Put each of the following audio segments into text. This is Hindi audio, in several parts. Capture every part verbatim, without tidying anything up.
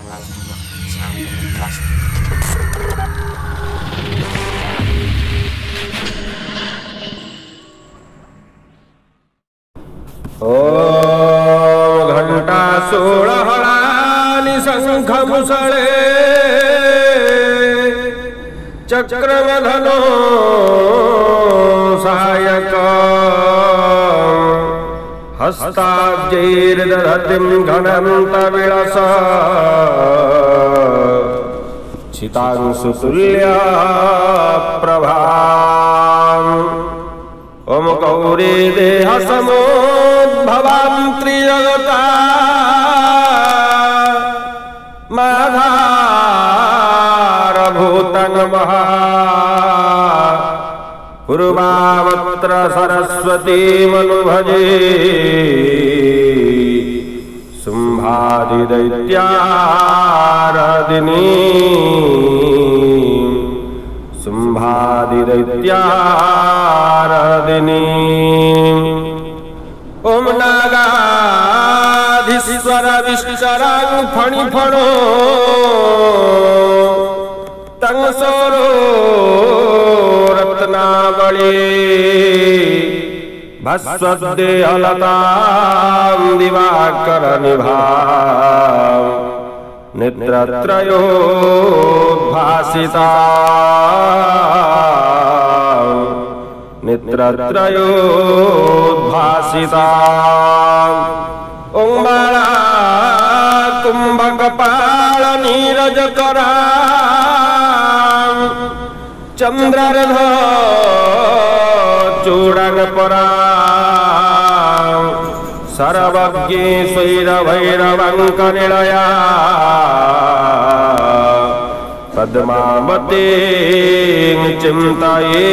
ओम घंटा सोळहळानि शंख मुसळे चक्रमधनो सहायक हस्ताब्जैर्दधतिं घनन्त विलस चितांशुतुल्या प्रभाम् ओम गौरी देह समोद्भवां त्रिजगता माधारभूतं महा पूर्वावत्र सरस्वतीमनुभजे शुम्भादिदैत्याराधिनी शुम्भादिदैत्याराधिनी ओम नागाधीश्वर विश्वरां फणिफणो तं सोरो रत्नावली भस्वदेहलतां दिवाकर निभां नेत्रत्रयोद्भासिता नेत्रत्रयोद्भासिता ओं बाला कुंभकपाल नीरजकरा चंद्ररथ चूड़ानपरा सर्वज्ञे स्वैरभैरवंकनिलया पद्मावतीं चिंतये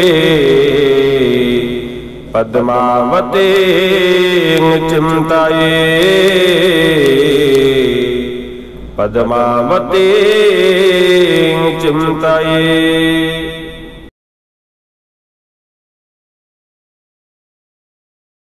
पद्मावतीं चिंतये पद्मावतीं चिंतये।